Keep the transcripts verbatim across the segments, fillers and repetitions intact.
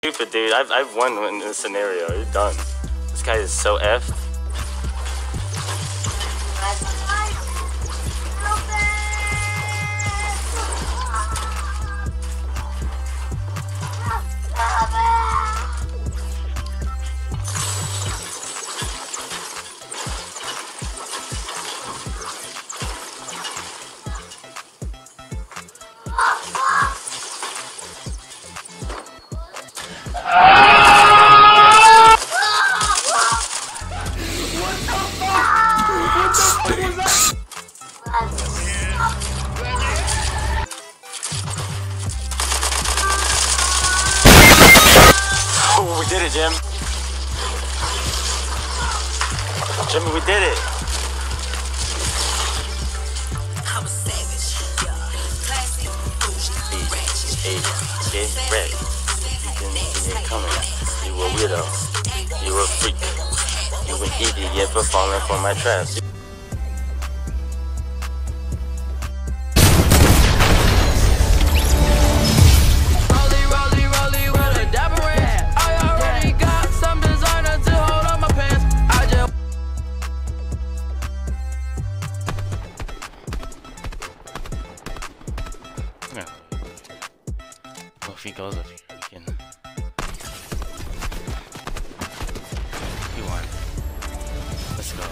Stupid, dude. I've, I've won in this scenario. You're done. This guy is so effed. Oh, we did it, Jim. Jimmy, we did it. I'm a savage. Classy, bougie, ratchet. Hey, get ready. You didn't see it coming. You a weirdo. You a freak. You an idiot for falling for my traps. Well, if he goes up here, we can. He won. Let's go.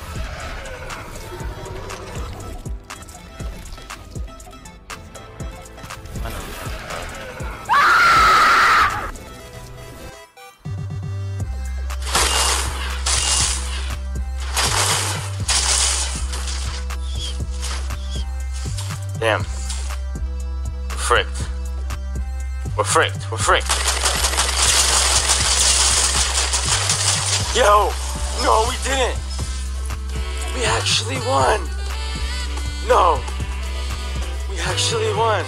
I know we have to go. Damn. We're fricked. We're fricked. We're fricked. Yo! No, we didn't! We actually won! No! We actually won!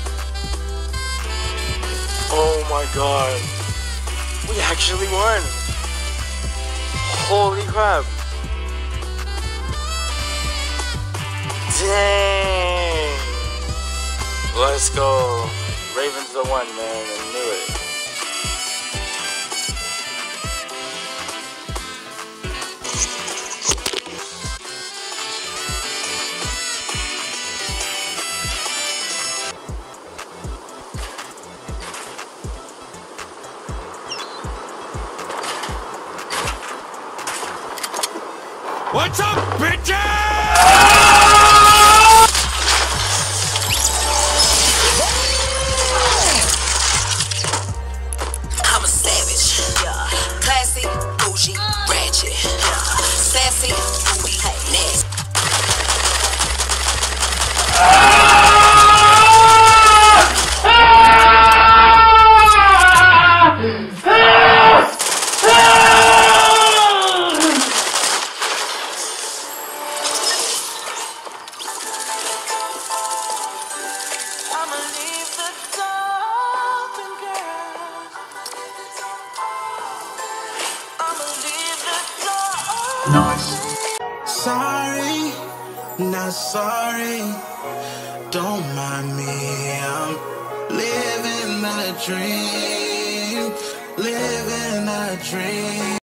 Oh my god! We actually won! Holy crap! Dang! Let's go! Ravens the one, man. I knew it. What's up, bitches? I'm a savage. Classy, bougie, ratchet. Sassy, booty, nasty. I'ma leave the door open, girl. I'ma leave the door open. Nice. Sorry, not sorry. Don't mind me. I'm living a dream. Living a dream.